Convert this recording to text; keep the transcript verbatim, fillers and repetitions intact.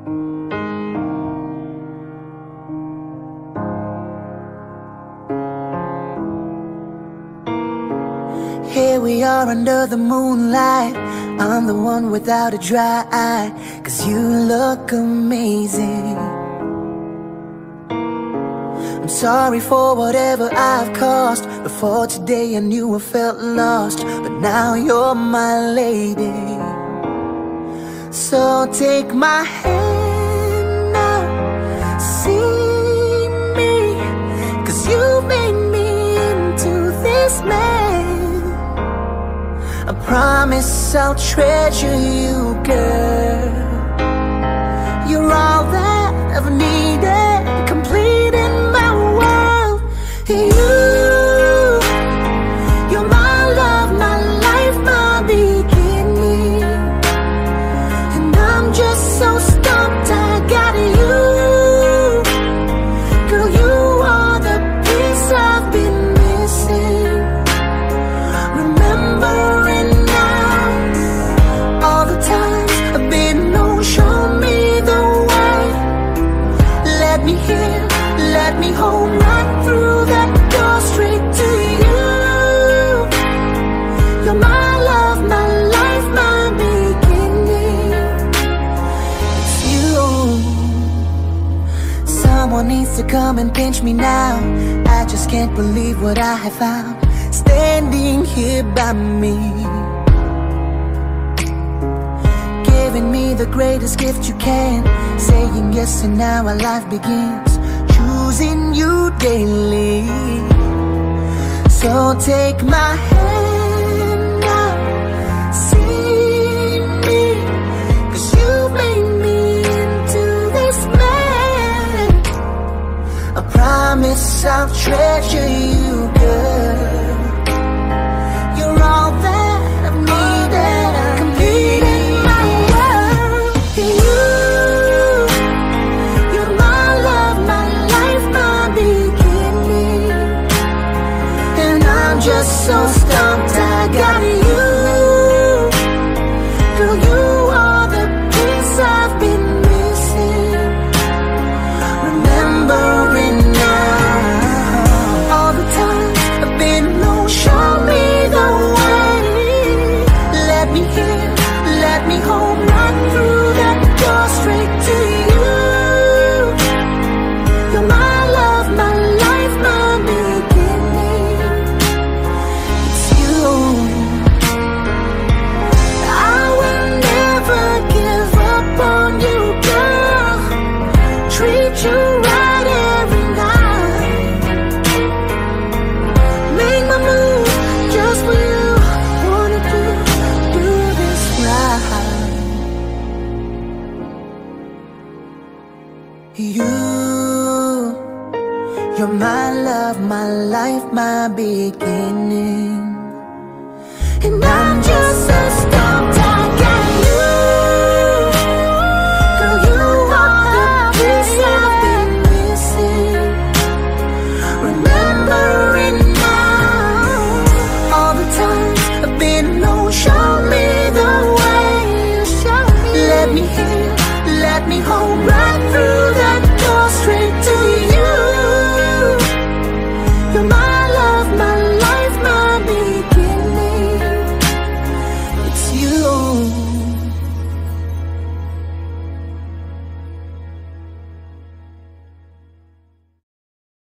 Here we are under the moonlight. I'm the one without a dry eye, 'cause you look amazing. I'm sorry for whatever I've caused. Before today I knew I felt lost, but now you're my lady. So take my hand now, see me, 'cause you made me into this man. I promise I'll treasure you, girl. You're all that I've needed, complete in my world. You, you're my love, my life, my beginning. And I'm just so stumped I got you. Girl, you are the piece I've been missing. Remembering now all the times I've been no, show me the way. Let me hear, let me hold right through that door straight to you. You're my love, my life, my beginning. It's you. Someone needs to come and pinch me now. I just can't believe what I have found, standing here by me, giving me the greatest gift you can, saying yes and now our life begins, choosing you daily. So take my hand now, see me, 'cause you made me into this man. I promise I'll treasure you, girl. You're all that I've needed, complete in my world. You, you're my love, my life, my beginning. And I'm just so stumped I got you. Girl, you are the piece I've been missing. Remembering now all the times I've been low, show me the way. Let me hear, let me hold right through that door straight to you. You're my love, my life, my beginning. It's you. I will never give up on you, girl. Treat you right every night. Make my move just for you. Wanna do, do this right. You, you're my love, my life, my beginning. And I'm just so